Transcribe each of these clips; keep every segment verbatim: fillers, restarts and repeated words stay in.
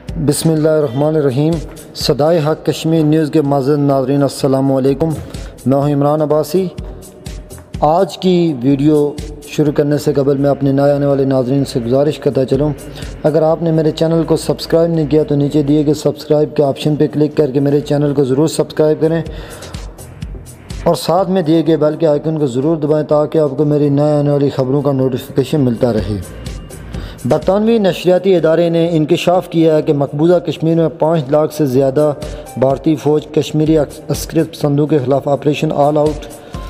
بسم اللہ الرحمن الرحیم۔ صدائے حق کشمیر نیوز کے معزز ناظرین السلام علیکم، میں ہوں عمران عباسی۔ آج کی ویڈیو شروع کرنے سے قبل میں اپنے نئے آنے والے ناظرین سے گزارش کرتا چلوں، اگر آپ نے میرے چینل کو سبسکرائب نہیں کیا تو نیچے دیے گئے سبسکرائب کے آپشن پہ کلک کر کے میرے چینل کو ضرور سبسکرائب کریں اور ساتھ میں دیے گئے بیل کے آئیکن کو ضرور دبائیں تاکہ آپ کو میری نئے آنے والی خبروں کا نوٹیفیکیشن ملتا رہے۔ برطانوی نشریاتی ادارے نے انکشاف کیا ہے کہ مقبوضہ کشمیر میں پانچ لاکھ سے زیادہ بھارتی فوج کشمیری عسکریت پسندوں کے خلاف آپریشن آل آؤٹ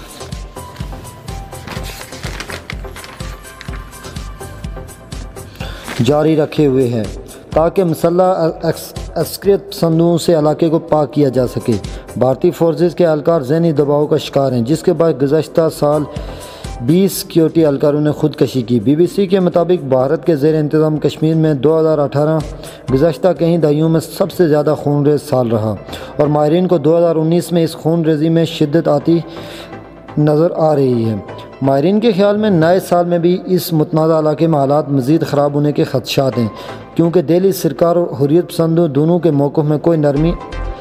جاری رکھے ہوئے ہیں تاکہ مسلح عسکریت پسندوں سے علاقے کو پاک کیا جا سکے۔ بھارتی فورسز کے اہلکار ذہنی دباؤ کا شکار ہیں، جس کے بعد گزشتہ سال بیس سیکیورٹی اہلکاروں نے خودکشی کی۔ بی بی سی کے مطابق بھارت کے زیر انتظام کشمیر میں دو ہزار اٹھارہ گزشتہ کئی دہائیوں میں سب سے زیادہ خون ریز سال رہا اور ماہرین کو دو ہزار انیس میں اس خون ریزی میں شدت آتی نظر آ رہی ہے۔ ماہرین کے خیال میں نئے سال میں بھی اس متنازع علاقے میں حالات مزید خراب ہونے کے خدشات ہیں، کیونکہ دہلی سرکار اور حریت پسندوں دونوں کے موقف میں کوئی نرمی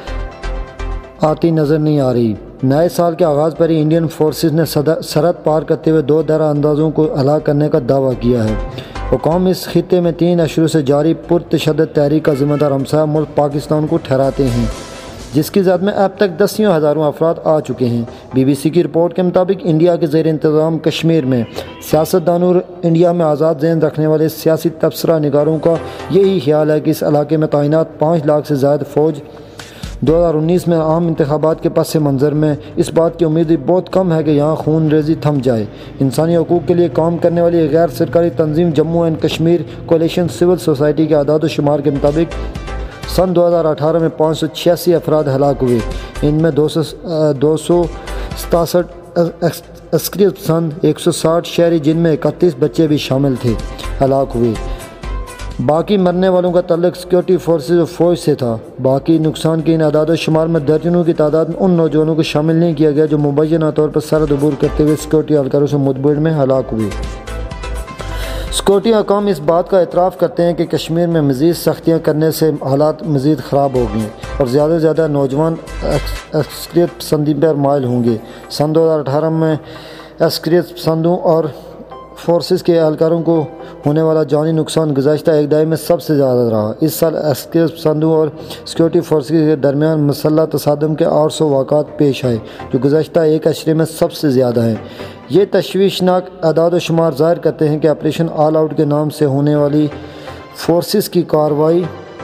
آتی نظر نہیں آ رہی۔ نئے سال کے آغاز پر ہی انڈین فورسز نے سرحد پار کرتے ہوئے دو درہ اندازوں کو ہلاک کرنے کا دعویٰ کیا ہے۔ حکام اس خطے میں تین اشہر سے جاری پرتشدد تحریک کا ذمہ دار ہمسایہ ملک پاکستان کو ٹھہراتے ہیں، جس کی زد میں اب تک دسیوں ہزاروں افراد آ چکے ہیں۔ بی بی سی کی رپورٹ کے مطابق انڈیا کے زیر انتظام کشمیر میں سیاستدانوں اور انڈیا میں آزاد ذہن رکھنے والے سیاسی تبصرہ نگاروں کا یہی خیال ہے کہ اس علاقے میں تعینات پانچ لاکھ سے زائد فوج دو ہزار انیس میں عام انتخابات کے پس منظر میں اس بات کی امید بہت کم ہے کہ یہاں خون ریزی تھم جائے۔ انسانی حقوق کے لیے کام کرنے والی غیر سرکاری تنظیم Jammu and Kashmir coalition civil society کے اعداد و شمار کے مطابق سن دو ہزار اٹھارہ میں پانچ سو چھیاسی افراد ہلاک ہوئے، ان میں دو سو دو سو ستاسٹھ عسکریت پسند، ایک سو ساٹھ شہری جن میں اکتیس بچے بھی شامل تھے ہلاک ہوئے۔ باقی مرنے والوں کا تعلق سیکیورٹی فورسز اور فوج سے تھا۔ باقی نقصان کے ان اعداد و شمار میں درجنوں کی تعداد میں ان نوجوانوں کو شامل نہیں کیا گیا جو مبینہ طور پر سرحد عبور کرتے ہوئے سیکیورٹی اہلکاروں سے مدبر میں ہلاک ہوئے۔ سیکیورٹی حکام اس بات کا اعتراف کرتے ہیں کہ کشمیر میں مزید سختیاں کرنے سے حالات مزید خراب ہو گئے اور زیادہ سے زیادہ نوجوان عسکریت پسندی پر مائل ہوں گے۔ سن دو ہزار اٹھارہ میں عسکریت پسندوں اور فورسز کے اہلکاروں کو ہونے والا جانی نقصان گزشتہ ایک دہائی میں سب سے زیادہ رہا۔ اس سال عسکریت پسندوں اور سیکیورٹی فورسز کے درمیان مسلح تصادم کے آٹھ سو واقعات پیش آئے، جو گزشتہ ایک عشرے میں سب سے زیادہ ہیں۔ یہ تشویشناک اعداد و شمار ظاہر کرتے ہیں کہ آپریشن آل آؤٹ کے نام سے ہونے والی فورسز کی کارروائی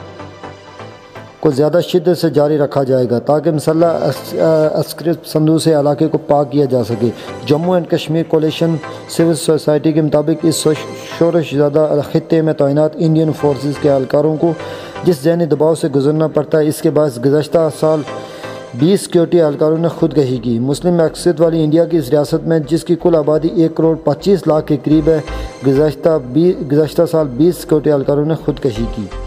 کو زیادہ شدت سے جاری رکھا جائے گا تاکہ مسلح عسکریت پسندوں سے علاقے کو پاک کیا جا سکے۔ Jammu and Kashmir coalition civil society کے مطابق اس شورش زدہ خطے میں تعینات انڈین فورسز کے اہلکاروں کو جس ذہنی دباؤ سے گزرنا پڑتا ہے، اس کے باعث گزشتہ سال بیس سیکیورٹی اہلکاروں نے خودکشی کی۔ مسلم اکثریت والی انڈیا کی اس ریاست میں، جس کی کل آبادی ایک کروڑ پچیس لاکھ کے قریب ہے، گزشتہ گزشتہ سال بیس سیکیورٹی اہلکاروں نے خودکشی کی۔